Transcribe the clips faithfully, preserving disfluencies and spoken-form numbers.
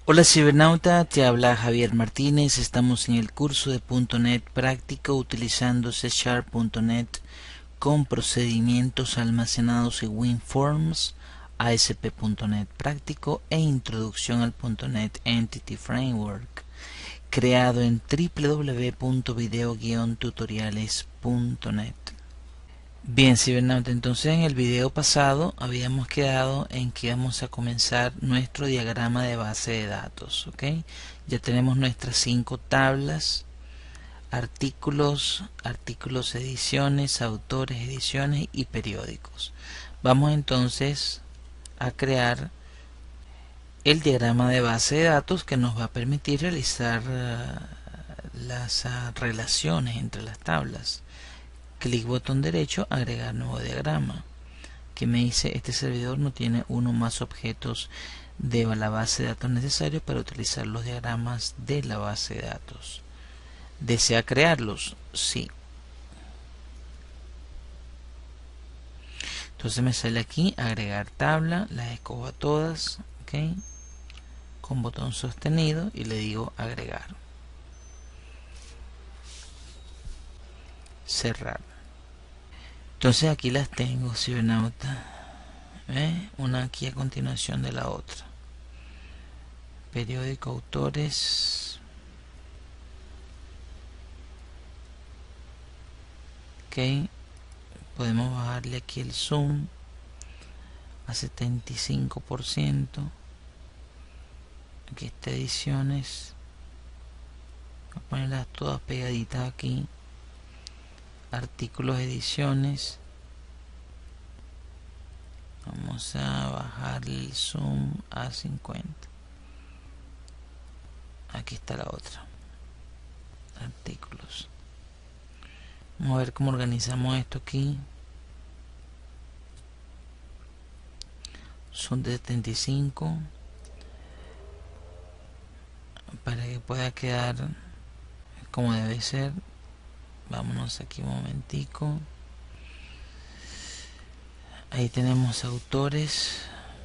Hola cibernauta, te habla Javier Martínez. Estamos en el curso de punto net práctico utilizando C Sharp punto net con procedimientos almacenados en WinForms, A S P punto net práctico e introducción al punto net Entity Framework, creado en w w w punto video guion tutoriales punto net. Bien, cibernauta, entonces en el video pasado habíamos quedado en que íbamos a comenzar nuestro diagrama de base de datos, ¿ok? Ya tenemos nuestras cinco tablas: artículos, artículos, ediciones, autores, ediciones y periódicos. Vamos entonces a crear el diagrama de base de datos que nos va a permitir realizar uh, las uh, relaciones entre las tablas. Clic botón derecho, agregar nuevo diagrama, que me dice este servidor no tiene uno más objetos de la base de datos necesarios para utilizar los diagramas de la base de datos. ¿Desea crearlos? Sí. Entonces me sale aquí agregar tabla, las escojo a todas, ¿ok? Con botón sostenido y le digo agregar. Cerrar. Entonces aquí las tengo, cibernauta. ¿Ve? Una aquí a continuación de la otra. Periódico, autores. Ok. Podemos bajarle aquí el zoom a setenta y cinco por ciento. Aquí está ediciones. Voy a ponerlas todas pegaditas aquí. Artículos, ediciones. Vamos a bajar el zoom a cincuenta. Aquí está la otra. Artículos. Vamos a ver cómo organizamos esto aquí. Son de setenta y cinco para que pueda quedar como debe ser. Vámonos aquí un momentico. Ahí tenemos autores,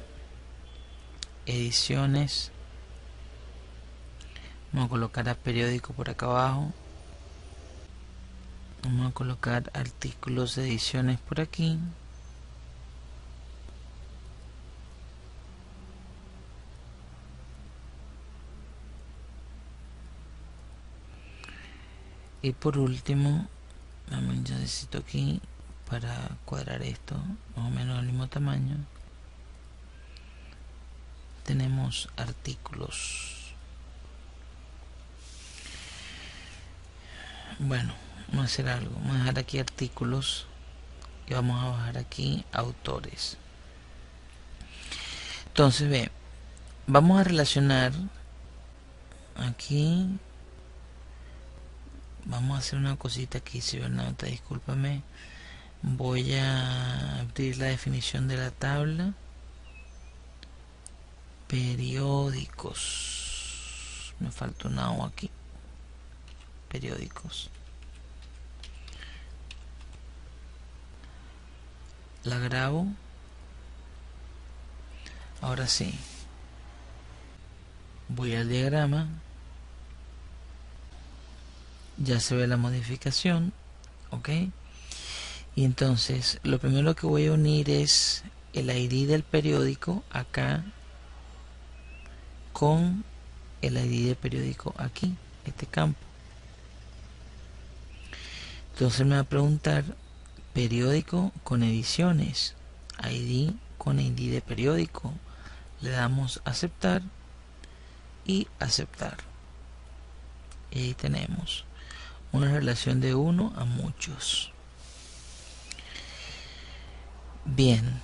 ediciones. Vamos a colocar a periódico por acá abajo. Vamos a colocar artículos, ediciones por aquí. Y por último, vamos, yo necesito aquí para cuadrar esto más o menos del mismo tamaño. Tenemos artículos. Bueno, vamos a hacer algo. Vamos a dejar aquí artículos y vamos a bajar aquí autores. Entonces, ve, vamos a relacionar aquí. Vamos a hacer una cosita aquí, cibernauta, discúlpame. Voy a abrir la definición de la tabla. Periódicos. Me falta una O aquí. Periódicos. La grabo. Ahora sí. Voy al diagrama. Ya se ve la modificación. Ok. Y entonces lo primero que voy a unir es el I D del periódico acá con el I D del periódico aquí, este campo. Entonces me va a preguntar periódico con ediciones, I D con I D de periódico. Le damos aceptar y aceptar. Y ahí tenemos una relación de uno a muchos. Bien,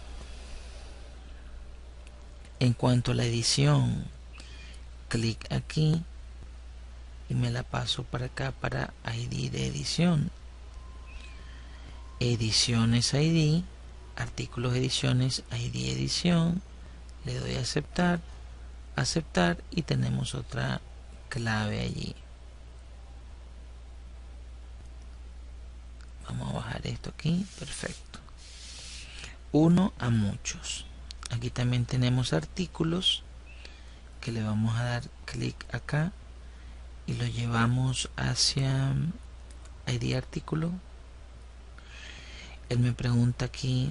en cuanto a la edición, clic aquí y me la paso para acá para I D de edición. Ediciones I D, artículos, ediciones, I D edición. Le doy a aceptar, aceptar y tenemos otra clave allí. Vamos a bajar esto aquí, perfecto. Uno a muchos. Aquí también tenemos artículos que le vamos a dar clic acá y lo llevamos hacia I D artículo. Él me pregunta aquí,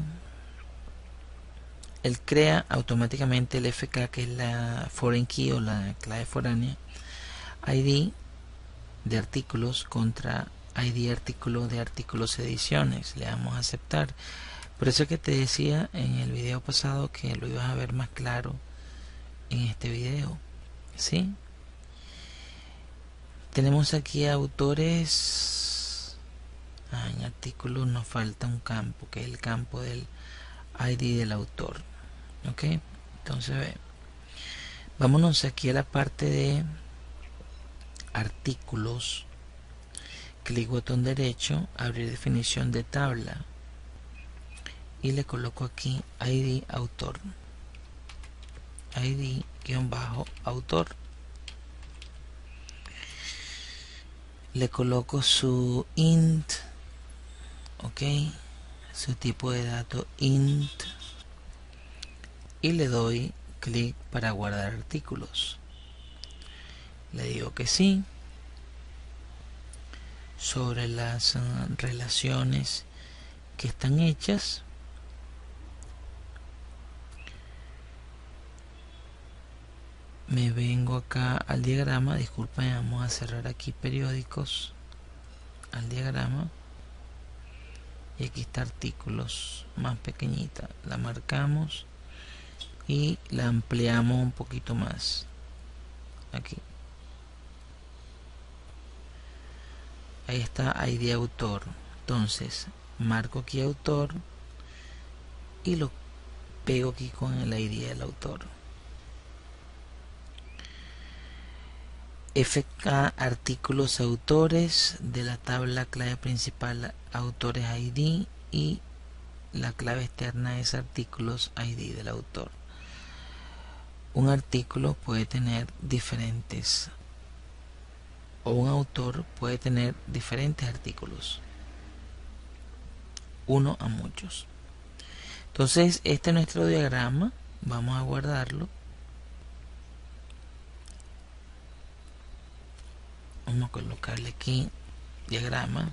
él crea automáticamente el F K, que es la foreign key o la clave foránea, I D de artículos contra I D artículo de artículos ediciones. Le damos a aceptar. Por eso que te decía en el video pasado que lo ibas a ver más claro en este video, ¿sí? Tenemos aquí autores. Ah, en artículos nos falta un campo, que es el campo del I D del autor. Ok, entonces ve, vámonos aquí a la parte de artículos, clic botón derecho, abrir definición de tabla y le coloco aquí I D autor, I D guión bajo autor, le coloco su int, ok, su tipo de dato int, y le doy clic para guardar artículos. Le digo que sí. Sobre las uh, relaciones que están hechas, me vengo acá al diagrama. Disculpen, vamos a cerrar aquí periódicos, al diagrama, y aquí está artículos, más pequeñita, la marcamos y la ampliamos un poquito más aquí. Ahí está I D autor. Entonces marco aquí autor y lo pego aquí con el I D del autor. F K artículos autores, de la tabla clave principal autores I D, y la clave externa es artículos I D del autor. Un artículo puede tener diferentes, o un autor puede tener diferentes artículos, uno a muchos. Entonces este es nuestro diagrama. Vamos a guardarlo. Vamos a colocarle aquí diagrama,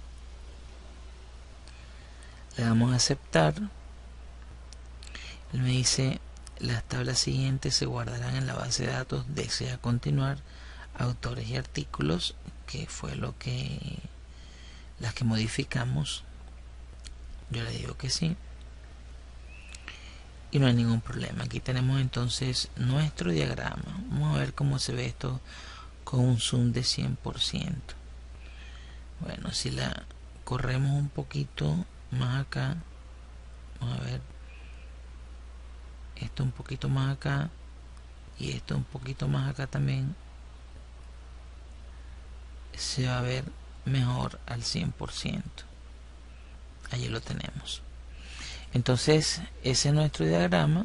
le damos a aceptar. Él me dice las tablas siguientes se guardarán en la base de datos, desea continuar, autores y artículos, que fue lo que las que modificamos. Yo le digo que sí y no hay ningún problema. Aquí tenemos entonces nuestro diagrama. Vamos a ver cómo se ve esto con un zoom de cien por ciento. Bueno, si la corremos un poquito más acá, vamos a ver esto un poquito más acá y esto un poquito más acá también, se va a ver mejor al cien por ciento. Allí lo tenemos. Entonces ese es nuestro diagrama.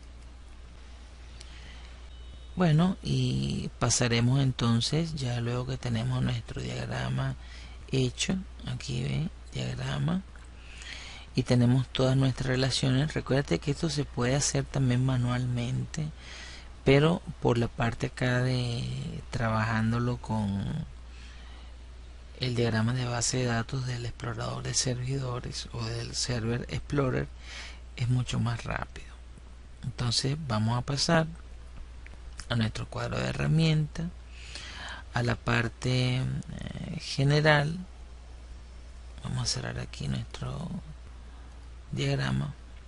Bueno, y pasaremos entonces, ya luego que tenemos nuestro diagrama hecho, aquí ve, diagrama, y tenemos todas nuestras relaciones. Recuérdate que esto se puede hacer también manualmente, pero por la parte acá de trabajándolo con el diagrama de base de datos del explorador de servidores o del Server Explorer, es mucho más rápido. Entonces vamos a pasar a nuestro cuadro de herramientas, a la parte eh, general. Vamos a cerrar aquí nuestro diagrama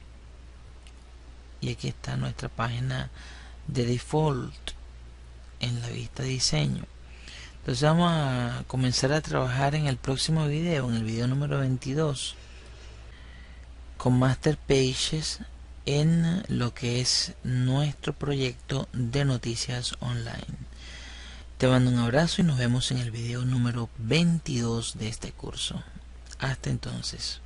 y aquí está nuestra página de default en la vista diseño. Entonces vamos a comenzar a trabajar en el próximo video, en el video número veintidós, con Master Pages en lo que es nuestro proyecto de noticias online. Te mando un abrazo y nos vemos en el video número veintidós de este curso. Hasta entonces.